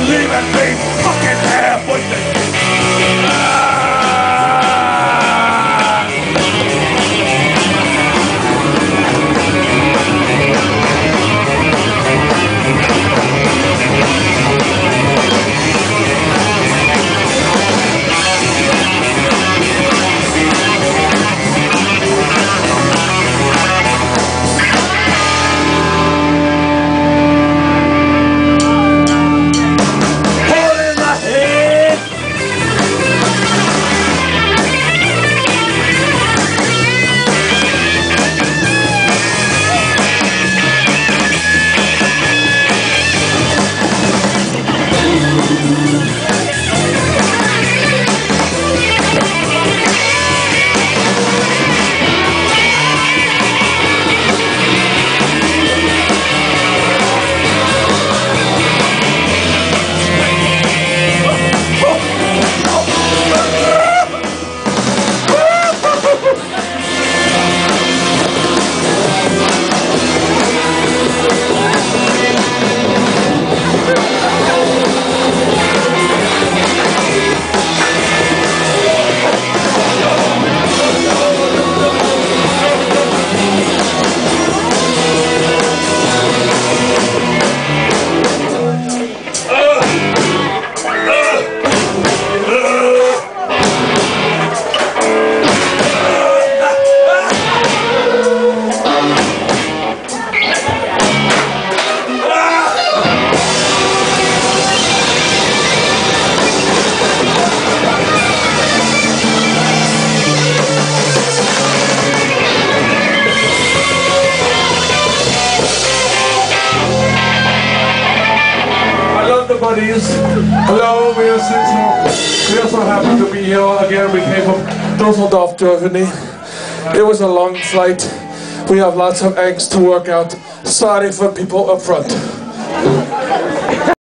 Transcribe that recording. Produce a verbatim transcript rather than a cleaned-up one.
leaving me fucking half with the Buddies. Hello, we are so, we are so happy to be here again. We came from Dusseldorph, Germany. It was a long flight. We have lots of angst to work out. Sorry for people up front.